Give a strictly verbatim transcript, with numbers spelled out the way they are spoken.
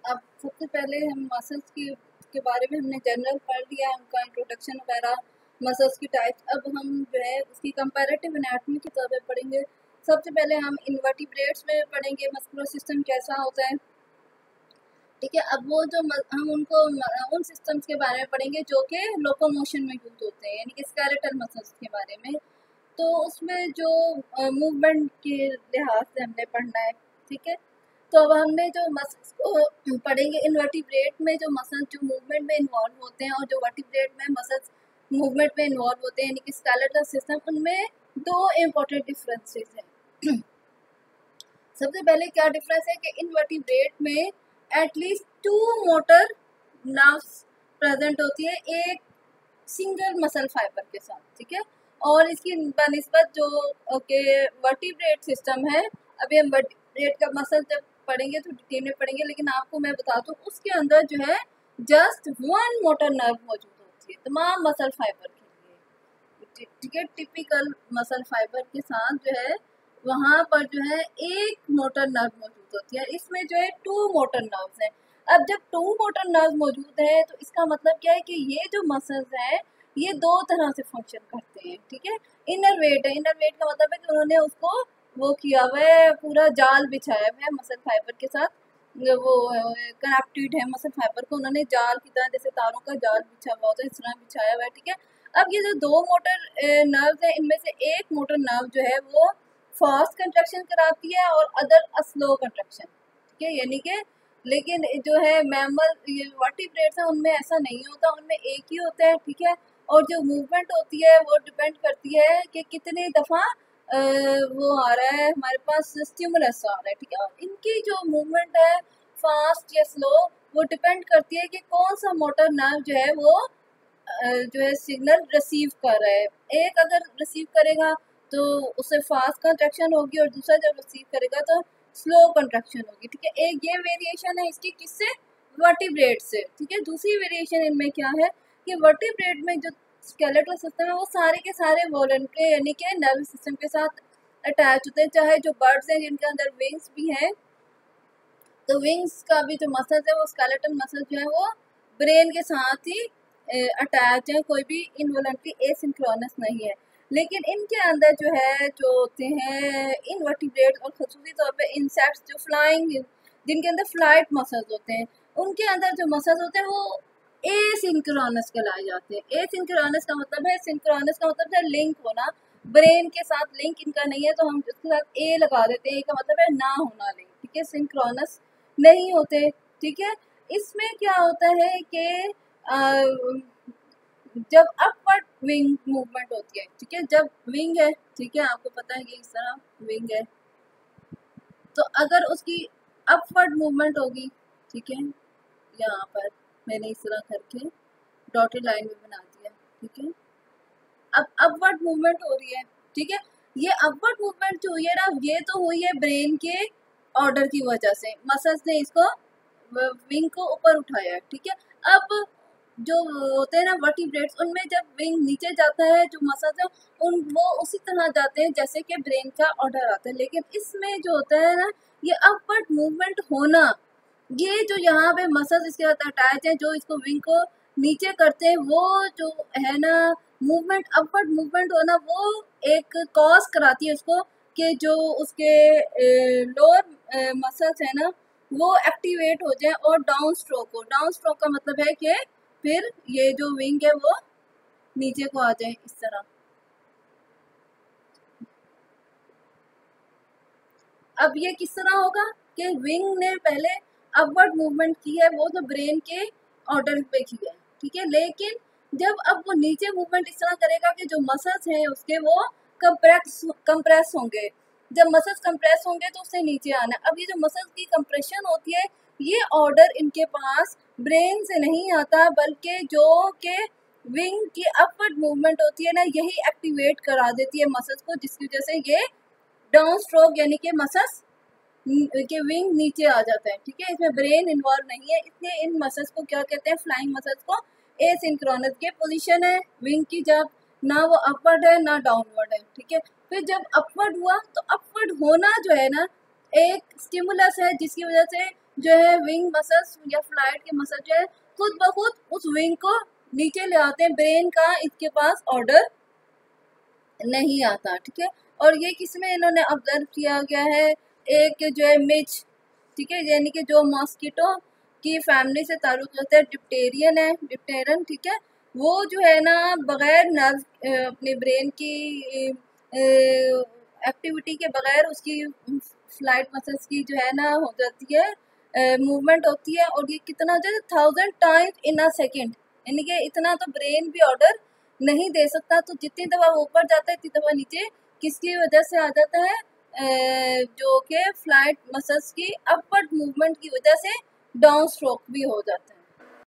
अब सबसे पहले हम मसल्स की के बारे में हमने जनरल पढ़ लिया, उनका इंट्रोडक्शन वगैरह, मसल्स की टाइप्स। अब हम जो है उसकी कंपैरेटिव एनाटॉमी की तरफ पढ़ेंगे। सबसे पहले हम इन्वर्टिब्रेट्स में पढ़ेंगे मस्कुलर सिस्टम कैसा होता है, ठीक है। अब वो जो हम उनको उन सिस्टम्स के बारे में पढ़ेंगे जो कि लोकोमोशन में यूज होते हैं, यानी कि स्केलेटल मसल्स के बारे में। तो उसमें जो मूवमेंट के लिहाज से हमने पढ़ना है, ठीक है। तो अब हमने जो मसल्स को पढ़ेंगे, इन्वर्टिब्रेट में जो मसल्स जो मूवमेंट में इन्वॉल्व होते हैं और जो वर्टिब्रेट में मसल्स मूवमेंट में इन्वॉल्व होते हैं, यानी कि स्केलेटल सिस्टम, उनमें दो इम्पोर्टेंट डिफरेंसेस हैं। सबसे पहले क्या डिफरेंस है कि इन्वर्टिब्रेट में at least two motor nerves present होती है एक सिंगल मसल फाइबर के साथ, ठीक है। और इसकी बनिस्बत जो ओके वर्टिब्रेट सिस्टम है, अभी हम वर्टिब्रेट का मसल जब पढ़ेंगे तो डिटेल में पढ़ेंगे, लेकिन आपको मैं बता दूं उसके अंदर जो है जस्ट वन मोटर नर्व मौजूद होती है तमाम मसल फाइबर के लिए, ठीक है। टिपिकल मसल फाइबर के साथ जो है वहाँ पर जो है एक मोटर नर्व मौजूद होती है, इसमें जो है टू मोटर नर्व्स हैं। अब जब टू मोटर नर्व मौजूद है तो इसका मतलब क्या है कि ये जो मसल्स हैं ये दो तरह से फंक्शन करते हैं, ठीक है। इनर वेट है, इनर वेट का मतलब है कि उन्होंने उसको वो किया हुआ है, पूरा जाल बिछाया हुआ है मसल फाइबर के साथ, वो कनेक्टेड है मसल फाइबर को, उन्होंने जाल की तरह जैसे तारों का जाल बिछा हुआ होता है इस तरह बिछाया हुआ है, ठीक है। अब ये जो दो मोटर नर्व है इनमें से एक मोटर नर्व जो है वो फास्ट कंट्रैक्शन कराती है और अदर स्लो कंट्रैक्शन, ठीक है। यानी कि लेकिन जो है मैमल वर्टिब्रेट्स हैं उनमें ऐसा नहीं होता, उनमें एक ही होता है, ठीक है। और जो मूवमेंट होती है वो डिपेंड करती है कि कितने दफ़ा वो आ रहा है हमारे पास स्टिमुलस आ रहा है, ठीक है। और इनकी जो मूवमेंट है फास्ट या स्लो वो डिपेंड करती है कि कौन सा मोटर नर्व जो है वो जो है सिग्नल रिसीव कर रहा है। एक अगर रिसीव करेगा तो उससे फास्ट कंट्रैक्शन होगी और दूसरा जब रिसीव करेगा तो स्लो कंट्रैक्शन होगी, ठीक है। एक ये वेरिएशन है इसकी किससे, वर्टिब्रेट से, ठीक है। दूसरी वेरिएशन इनमें क्या है कि वर्टिब्रेट में जो स्केलेटल सिस्टम है वो सारे के सारे वॉलंटरी यानी कि नर्वस सिस्टम के साथ अटैच होते हैं। चाहे जो बर्ड्स हैं जिनके अंदर विंग्स भी हैं, तो विंग्स का भी जो मसल है वो स्केलेटल मसल जो है वो ब्रेन के साथ ही अटैच है, कोई भी इनवॉलंटरी एसिंक्रोनस नहीं है। लेकिन इनके अंदर जो है जो होते हैं इनवर्टिब्रेट और खसूसी तौर पे इंसेक्ट्स जो फ्लाइंग जिनके अंदर फ्लाइट मसल्स होते हैं, उनके अंदर जो मसल्स होते हैं वो एसिंक्रोनस कहलाए जाते हैं। एसिंक्रोनस का मतलब है, सिंक्रोनस का मतलब है लिंक होना, ब्रेन के साथ लिंक इनका नहीं है तो हम इसके साथ ए लगा देते हैं, का मतलब है ना होना लिंक, ठीक है। सिंक्रोनस नहीं होते, ठीक है। इसमें क्या होता है कि जब अपवर्ड विंग मूवमेंट होती है, ठीक है, जब विंग है, ठीक है, आपको पता है कि इस तरह विंग है, तो अगर उसकी अपवर्ड मूवमेंट होगी, ठीक है, यहाँ पर मैंने इस तरह करके डॉटेड लाइन में बना दिया, ठीक है। अब अपवर्ड मूवमेंट हो रही है, ठीक है। ये अपवर्ड मूवमेंट जो हुई है ना ये तो हुई है ब्रेन के ऑर्डर की वजह से, मसल्स ने इसको विंग को ऊपर उठाया, ठीक है। अब जो होते हैं ना वर्टिब्रेट्स उनमें जब विंग नीचे जाता है जो मसल्स है उन वो उसी तरह जाते हैं जैसे कि ब्रेन का ऑर्डर आता है। लेकिन इसमें जो होता है ना ये अपवर्ड मूवमेंट होना, ये जो यहाँ पे मसल्स इसके साथ अटैच है जो इसको विंग को नीचे करते हैं, वो जो है ना मूवमेंट अपवर्ड मूवमेंट होना वो एक कॉज कराती है उसको कि जो उसके लोअर मसल्स है ना वो एक्टिवेट हो जाए और डाउन स्ट्रोक हो। डाउन स्ट्रोक का मतलब है कि फिर ये जो विंग है वो नीचे को आ जाए इस तरह। अब ये किस तरह होगा कि विंग ने पहले अपवर्ड मूवमेंट की है वो तो ब्रेन के ऑर्डर पे की है, ठीक है। लेकिन जब अब वो नीचे मूवमेंट इस तरह करेगा कि जो मसल्स हैं उसके वो कंप्रेस कंप्रेस होंगे, जब मसल्स कंप्रेस होंगे तो उससे नीचे आना। अब ये जो मसल्स की कंप्रेशन होती है ये ऑर्डर इनके पास ब्रेन से नहीं आता बल्कि जो के विंग की अपवर्ड मूवमेंट होती है ना यही एक्टिवेट करा देती है मसल्स को, जिसकी वजह से ये डाउन स्ट्रोक यानी कि मसल्स के विंग नीचे आ जाता है, ठीक है। इसमें ब्रेन इन्वॉल्व नहीं है, इसलिए इन मसल्स को क्या कहते हैं, फ्लाइंग मसल्स को एसिंक्रोनस के पोजीशन है विंग की, जब ना वो अपवर्ड है ना डाउनवर्ड है, ठीक है। फिर जब अपवर्ड हुआ तो अपवर्ड होना जो है ना एक स्टिमुलस है जिसकी वजह से जो है विंग मसल्स या फ्लाइट के मसल जो है खुद ब खुद उस विंग को नीचे ले आते हैं, ब्रेन का इसके पास ऑर्डर नहीं आता, ठीक है। और ये किसमें इन्होंने ऑब्जर्व किया गया है, एक जो है मिच, ठीक है, यानी कि जो मॉस्किटो की फैमिली से ताल्लुक रखता है, डिप्टेरियन है, डिप्टेरन, ठीक है, वो जो है ना बगैर नर्व अपने ब्रेन की एक्टिविटी के बगैर उसकी फ्लाइट मसल्स की जो है ना हो जाती है, मूवमेंट होती है, और ये कितना हो जाता है thousand times in a second, यानी कि इतना तो ब्रेन भी ऑर्डर नहीं दे सकता। तो जितनी दफ़ा वो ऊपर जाता है इतनी दफ़ा नीचे किसकी वजह से आ जाता है, जो कि फ्लाइट मसल्स की अपवर्ड मूवमेंट की वजह से डाउन स्ट्रोक भी हो जाता है।